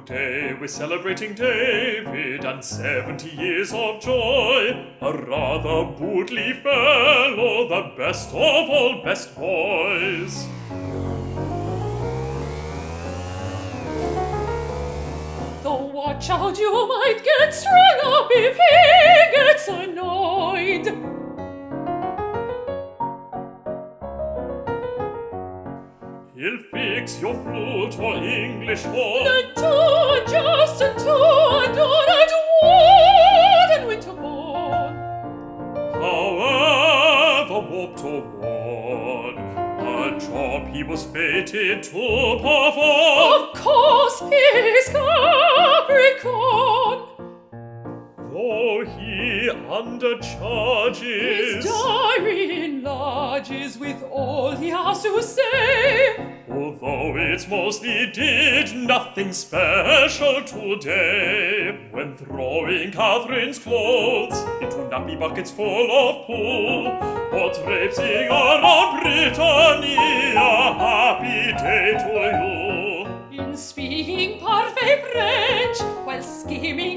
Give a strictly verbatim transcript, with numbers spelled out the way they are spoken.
Today we're celebrating David and seventy years of joy. A rather bootly fellow, the best of all best boys. Though watch out, you might get strung up if he gets annoyed. He'll fix your flute or English horn. The two just and two adore and wood and winter born. However warped or worn, a job he was fated to perform. Of course he's Capricorn. Though he under charges, His diary enlarges with all he has to say. although it's mostly did nothing special today. When throwing Catherine's clothes into nappy buckets full of poo, or traipsing around Brittany, a happy day to you. In speaking parfait French, while scheming